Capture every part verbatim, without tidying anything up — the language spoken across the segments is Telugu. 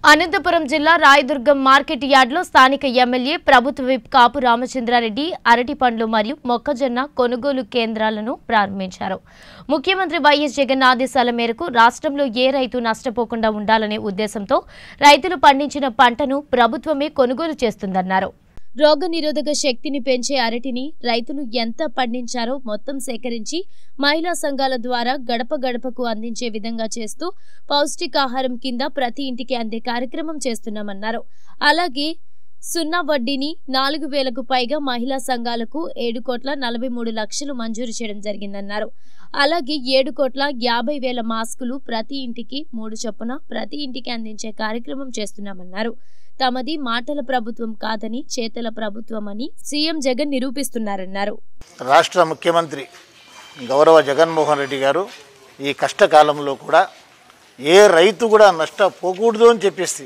అనంతపురం జిల్లా రాయదుర్గం మార్కెట్ యార్డ్లో స్థానిక ఎమ్మెల్యే ప్రభుత్వ విప్ కాపు రామచంద్రారెడ్డి అరటి పండ్లు మరియు మొక్కజొన్న కొనుగోలు కేంద్రాలను ప్రారంభించారు. ముఖ్యమంత్రి వైఎస్ జగన్ ఆదేశాల మేరకు రాష్ట్రంలో ఏ రైతు నష్టపోకుండా ఉండాలనే ఉద్దేశంతో రైతులు పండించిన పంటను ప్రభుత్వమే కొనుగోలు చేస్తుందన్నారు. రోగనిరోధక శక్తిని పెంచే అరటిని రైతులు ఎంత పండించారో మొత్తం సేకరించి మహిళా సంఘాల ద్వారా గడప గడపకు అందించే విధంగా చేస్తూ పౌష్టికాహారం కింద ప్రతి ఇంటికి అందే కార్యక్రమం చేస్తున్నామన్నారు. అలాగే సున్నా వడ్డీని నాలుగు వేలకు పైగా మహిళా సంఘాలకు ఏడు కోట్ల నలభై మూడు లక్షలు మంజూరు చేయడం జరిగిందన్నారు. అలాగే ఏడు కోట్ల యాభై వేల మాస్కులు ప్రతి ఇంటికి మూడు చొప్పున ప్రతి ఇంటికి అందించే కార్యక్రమం చేస్తున్నామన్నారు. తమది మాటల ప్రభుత్వం కాదని చేతల ప్రభుత్వం అని సీఎం జగన్ నిరూపిస్తున్నారన్నారు. రాష్ట్ర ముఖ్యమంత్రి గౌరవ జగన్మోహన్ రెడ్డి గారు ఈ కష్టకాలంలో కూడా ఏ రైతు కూడా నష్టపోకూడదు అని చెప్పేసి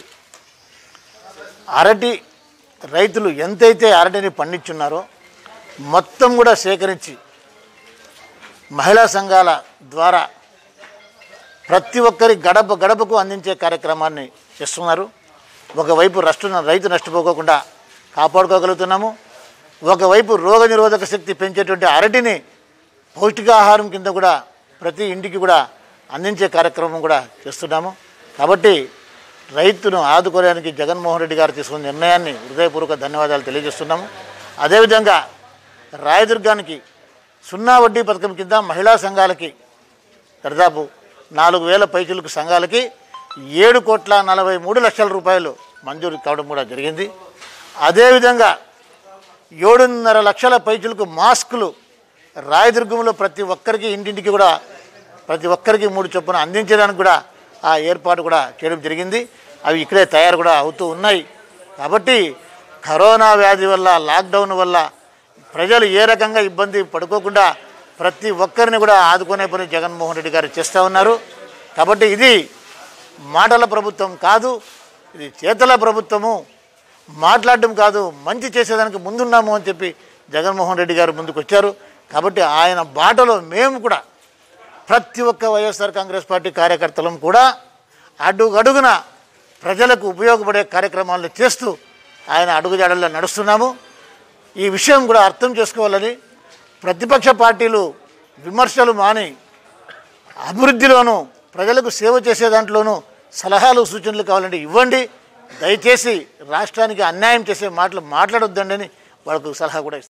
అరటి రైతులు ఎంతైతే అరటిని పండించున్నారో మొత్తం కూడా సేకరించి మహిళా సంఘాల ద్వారా ప్రతి ఒక్కరి గడప గడపకు అందించే కార్యక్రమాన్ని చేస్తున్నారు. ఒకవైపు రాష్ట్ర రైతు నష్టపోకుండా కాపాడుకోగలుగుతున్నాము, ఒకవైపు రోగ నిరోధక శక్తి పెంచేటువంటి అరటిని పౌష్టికాహారం కింద కూడా ప్రతి ఇంటికి కూడా అందించే కార్యక్రమం కూడా చేస్తున్నాము. కాబట్టి రైతును ఆదుకోవడానికి జగన్మోహన్ రెడ్డి గారు తీసుకున్న నిర్ణయాన్ని హృదయపూర్వక ధన్యవాదాలు తెలియజేస్తున్నాము. అదేవిధంగా రాయదుర్గానికి సున్నా వడ్డీ పథకం కింద మహిళా సంఘాలకి దాదాపు నాలుగు వేల పైచులకు సంఘాలకి ఏడు కోట్ల నలభై మూడు లక్షల రూపాయలు మంజూరు కావడం కూడా జరిగింది. అదేవిధంగా ఏడున్నర లక్షల పైచులకు మాస్కులు రాయదుర్గంలో ప్రతి ఒక్కరికి ఇంటింటికి కూడా ప్రతి ఒక్కరికి మూడు చొప్పున అందించడానికి కూడా ఆ ఏర్పాటు కూడా చేయడం జరిగింది. అవి ఇక్కడే తయారు కూడా అవుతూ ఉన్నాయి. కాబట్టి కరోనా వ్యాధి వల్ల లాక్డౌన్ వల్ల ప్రజలు ఏ రకంగా ఇబ్బంది పడుకోకుండా ప్రతి ఒక్కరిని కూడా ఆదుకునే పని జగన్మోహన్ రెడ్డి గారు చేస్తూ ఉన్నారు. కాబట్టి ఇది మాటల ప్రభుత్వం కాదు, ఇది చేతల ప్రభుత్వము. మాట్లాడడం కాదు, మంచి చేసేదానికి ముందున్నాము అని చెప్పి జగన్మోహన్ రెడ్డి గారు ముందుకు వచ్చారు. కాబట్టి ఆయన బాటలో మేము కూడా ప్రతి ఒక్క వైఎస్ఆర్ కాంగ్రెస్ పార్టీ కార్యకర్తలం కూడా అడుగడుగున ప్రజలకు ఉపయోగపడే కార్యక్రమాలను చేస్తూ ఆయన అడుగుజాడల్లో నడుస్తున్నాము. ఈ విషయం కూడా అర్థం చేసుకోవాలని ప్రతిపక్ష పార్టీలు విమర్శలు మాని అభివృద్ధిలోనూ ప్రజలకు సేవ చేసే దాంట్లోనూ సలహాలు సూచనలు కావాలంటే ఇవ్వండి. దయచేసి రాష్ట్రానికి అన్యాయం చేసే మాటలు మాట్లాడొద్దండి అని వాళ్ళకు సలహా కూడా ఇస్తారు.